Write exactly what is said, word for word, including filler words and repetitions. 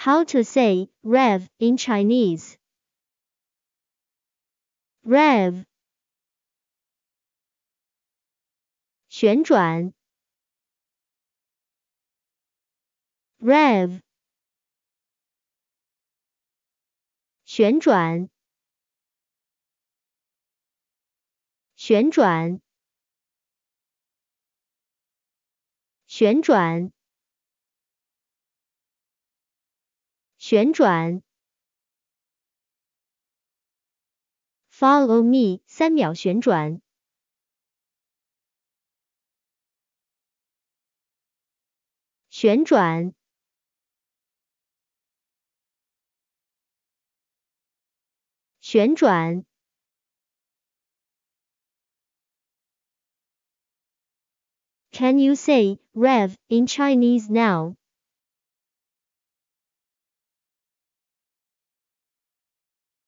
How to say rev in Chinese? Rev 旋转 rev 旋转旋转旋转旋转 Follow me 三秒旋转旋转旋转 Can you say rev in Chinese now?